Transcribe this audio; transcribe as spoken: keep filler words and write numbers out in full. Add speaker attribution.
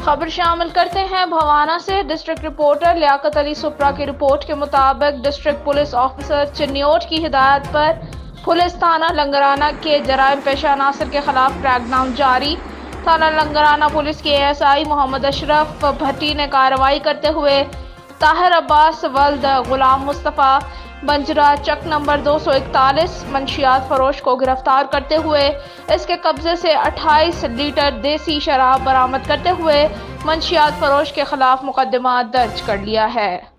Speaker 1: खबर शामिल करते हैं भवाना से। डिस्ट्रिक्ट रिपोर्टर लियाकत अली सुप्रा की रिपोर्ट के मुताबिक डिस्ट्रिक्ट पुलिस ऑफिसर चिन्योट की हिदायत पर पुलिस थाना लंगराना के जराइम पेशा अनासर के खिलाफ क्रैकडाउन जारी। थाना लंगराना पुलिस के एएसआई मोहम्मद अशरफ भट्टी ने कार्रवाई करते हुए ताहिर अब्बास वल्द गुलाम मुस्तफ़ा बंजरा चक नंबर दो सौ इकतालीस मंशियात फरोश को गिरफ्तार करते हुए इसके कब्जे से अट्ठाईस लीटर देसी शराब बरामद करते हुए मंशियात फरोश के खिलाफ मुकदमा दर्ज कर लिया है।